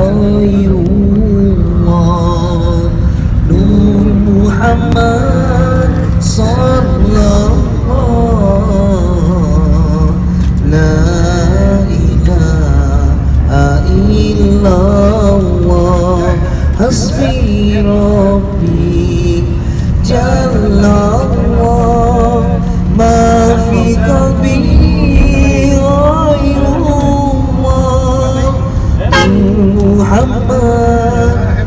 ghairullah. Nur Muhammad sallallahu la ilaha illallah. Hasbi Rabbi Jallallah, ma fi qalbi ghairullah. Muhammad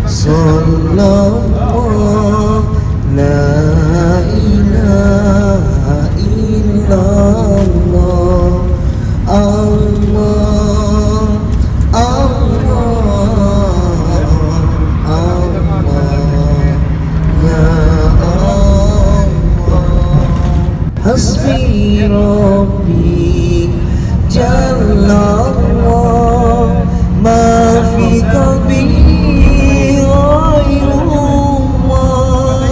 sallallahu la ilaha illallah. Allah, Allah, Allah, ya Allah. Hasbi Rabbi Jallallah, ma fi qalbi ghairullah.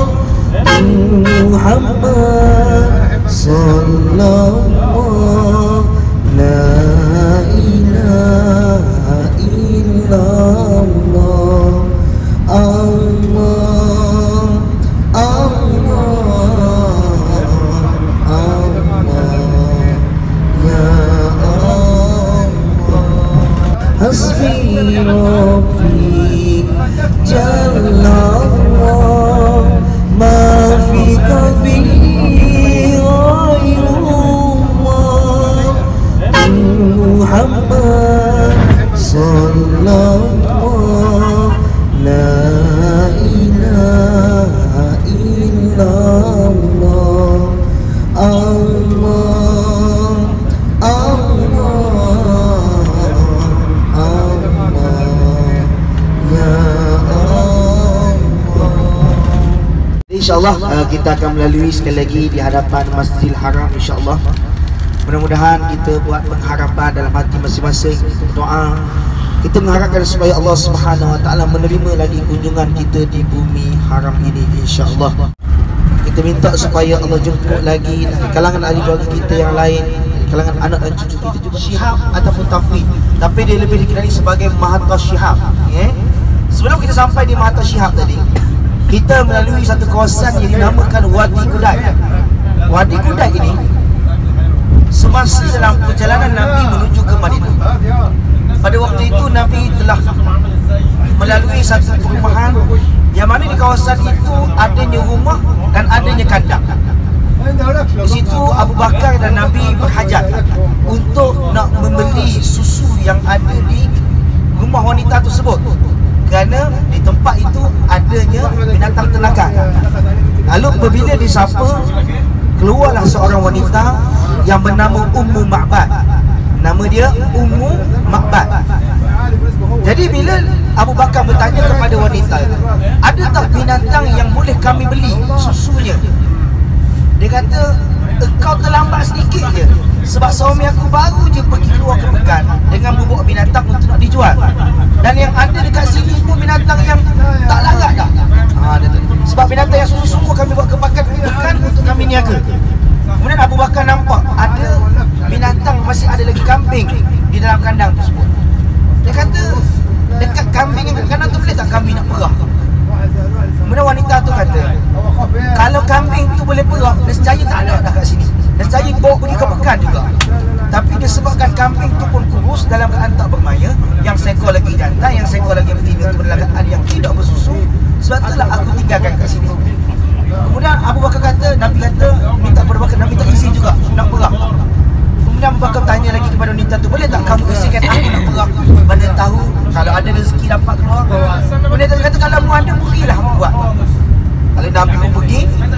Muhammad sallallahu la ilaha illallah. Allah, Allah, Allah, ya Allah. Hasbi Rabbi Jallallah, ma fi qalbi ghairullah. Muhammad sallallahu la ilaha illallah. Allah, Allah, Allah, ya Allah. InsyaAllah kita akan melalui sekali lagi di hadapan Masjidil Haram, insyaAllah. Mudah-mudahan kita buat pengharapan dalam hati masing-masing, berdoa. Kita mengharapkan supaya Allah Subhanahu Wa Taala menerima lagi kunjungan kita di bumi haram ini, insya-Allah. Kita minta supaya Allah jemput lagi dari kalangan ahli keluarga kita yang lain, kalangan anak dan cucu kita juga, Syihab ataupun Taufik, tapi dia lebih dikenali sebagai Mahathir Syihab. Sebelum kita sampai di Mahathir Syihab tadi, kita melalui satu kawasan yang dinamakan Wadi Kudai. Wadi Kudai ini semasa dalam perjalanan Nabi menuju ke Madinah, pada waktu itu Nabi telah melalui satu perumahan yang mana di kawasan itu adanya rumah dan adanya kandang. Di situ Abu Bakar dan Nabi berhajat untuk nak membeli susu yang ada di rumah wanita tersebut, kerana di tempat itu adanya binatang ternakan. Lalu apabila disapa, keluarlah seorang wanita yang bernama Ummu Ma'bad. Nama dia Ummu Ma'bad. Jadi bila Abu Bakar bertanya kepada wanita itu, ada tak binatang yang boleh kami beli susunya? Dia kata, engkau terlambat sedikit je, sebab suami aku baru je pergi keluar ke pekan dengan membawa binatang untuk nak dijual. Dan yang ada dekat sini pun binatang yang tak larat dah. Sebab binatang yang sungguh-sungguh kami bawa ke pekan untuk kami niaga. Kemudian Abu Bakar nampak ada binatang, masih ada lagi kambing di dalam kandang tersebut. Dia kata, dekat kambing yang kat kandang tu boleh tak kami nak perah? Kemudian wanita tu kata, kalau kambing tu boleh perah, nescaya tak ada dah kat sini, nescaya bawa pergi ke pekan juga. Tapi disebabkan kambing tu pun kurus dalam keadaan tak bermaya, yang seekor lagi jantan, yang seekor lagi betina tu dalam keadaan yang tidak bersusu, sebab itulah aku tinggalkan kat sini. Kemudian Abu Bakar kata, Nabi kata, minta Abu Bakar, Nabi minta izin juga nak perah. Kemudian Abu Bakar tanya lagi kepada wanita tu, boleh tak kamu izinkan aku nak perah? Mana tahu kalau ada rezeki dapat keluar. Kemudian dia kata, kalau mu ada, pergilah mu buat. Kalau Nabi pun pergi,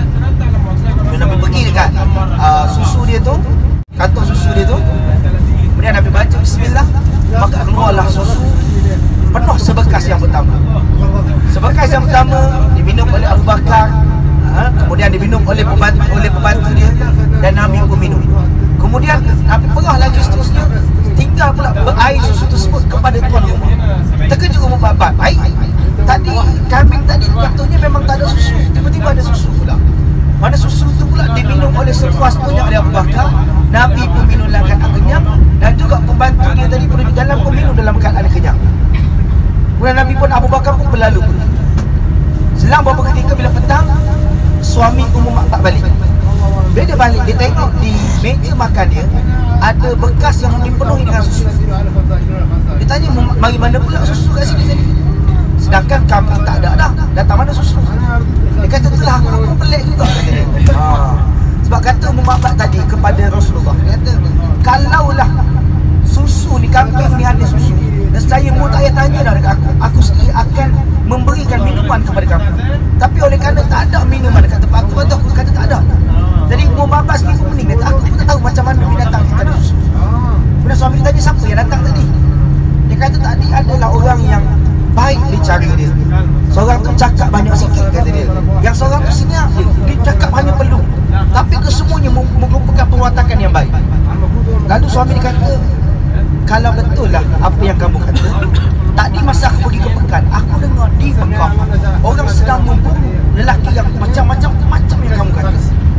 Nabi pergi dekat susu dia tu, kantong susu dia tu. Kemudian Nabi baca bismillah, maka keluarlah susu penuh sebekas yang pertama. Sebekas yang pertama diminum oleh Abu Bakar, kemudian diminum oleh pembantu dia, dan Nabi pun minum. Kemudian Nabi perah lagi seterusnya, tinggal pula berair susu tersebut kepada tuan rumah. Terkejut Ummu Ma'bad, baik, tadi kambing tadi waktunya memang tak ada susu, tiba-tiba ada susu pula. Mana susu tu pula diminum oleh sepuasnya oleh Abu Bakar. Nabi pun minum dalam keadaan kenyang, dan juga pembantu dia tadi pun di dalam pun minum dalam keadaan kenyang. Kemudian Nabi pun, Abu Bakar pun berlalu. Selang beberapa ketika bila petang, suami Ummu Ma'bad balik. Bila dia balik, dia tengok di meja makan dia ada bekas yang dipenuhi dengan susu. Dia tanya, mari mana pula susu kat sini tadi? Sedangkan kami tak ada dah. Datang mana susu? Dia kata, itulah aku pun pelik juga. Sebab kata Ummu Ma'bad tadi kepada Rasulullah, dia kata, kalaulah susu ni, kambing ni ada susu, dan saya pun tak payah tanya dah dekat aku sendiri akan memberikan minuman kepada kamu. Tapi oleh kerana tak ada minuman dekat tempat aku, aku kata tak ada. Jadi Ummu Ma'bad sendiri pun pening. Kata, aku pun tak tahu macam mana binatang kita ada susu. Kemudian suami dia tanya, siapa yang datang tadi? Dia kata, tadi adalah orang yang baik di cara dia. Seorang tu cakap banyak sikit, kata dia. Yang seorang tu senyap, dia cakap hanya perlu, tapi kesemuanya merupakan perwatakan yang baik. Lalu suami dia kata, kalau betul lah apa yang kamu kata, tadi masa aku pergi ke Pekan, aku dengar di Mekah orang sedang membunuh lelaki yang macam-macam yang kamu kata.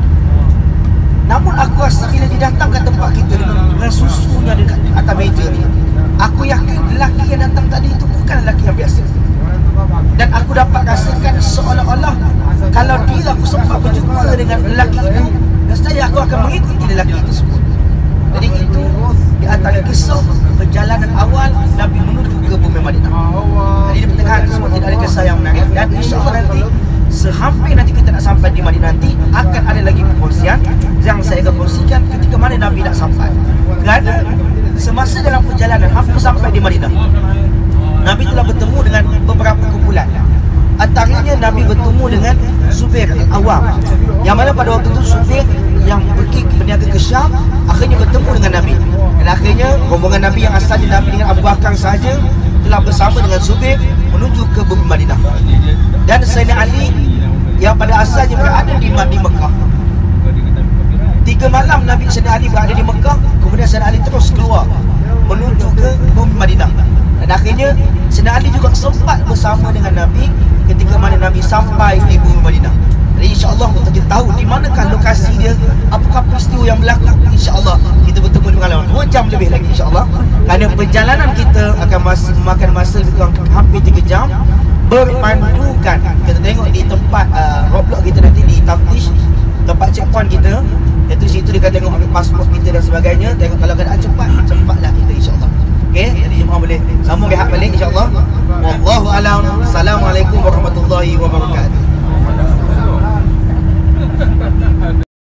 Namun aku rasa bila dia datang ke tempat kita dengan susunya dekat atas meja ni, aku yakin lelaki yang datang tadi itu bukan lelaki yang biasa. Dan aku dapat rasakan seolah-olah kalau dia aku sempat berjumpa dengan lelaki itu, nescaya aku akan mengikuti lelaki itu semua. Jadi itu di antara kisah perjalanan awal Nabi menuju ke bumi Madinah. Jadi di pertengahan itu semua tidak ada kisah yang menarik. Dan insyaAllah nanti, sehampir nanti kita nak sampai di Madinah nanti, akan ada lagi perkongsian yang saya akan kongsikan ketika mana Nabi nak sampai. Kerana semasa dalam perjalanan hampir sampai di Madinah, Nabi telah bertemu dengan beberapa kumpulan. Antaranya Nabi bertemu dengan Zubair Al-Awwam, yang mana pada waktu itu Zubair yang pergi berniaga ke Syam akhirnya bertemu dengan Nabi. Dan akhirnya rombongan Nabi yang asalnya Nabi dengan Abu Bakar sahaja telah bersama dengan Zubair menuju ke bumi Madinah. Dan Sayyidina Ali yang pada asalnya berada di Mekah. 3 malam Nabi Sayyidina Ali berada di Mekah, kemudian Sayyidina Ali terus keluar menuju ke bumi Madinah. Dan akhirnya Sayyidina Ali juga sempat bersama dengan Nabi ketika mana Nabi sampai di bumi Madinah. Jadi insyaAllah untuk kita tahu di manakah lokasi dia, apakah peristiwa yang berlaku, insyaAllah kita bertemu di pengalaman 2 jam lebih lagi insyaAllah. Kerana perjalanan kita akan memakan masa lebih kurang hampir 3 jam berpandukan. Kita tengok di tempat roadblock kita nanti di Taftish, tempat checkpoint kita, iaitu situ dia akan tengok ambil pasport kita dan sebagainya. Tengok kalau keadaan cepatlah kita insyaAllah. Okey, jadi jemaah boleh sambung rehat balik insyaAllah. Wallahu a'lam. Assalamualaikum warahmatullahi wabarakatuh.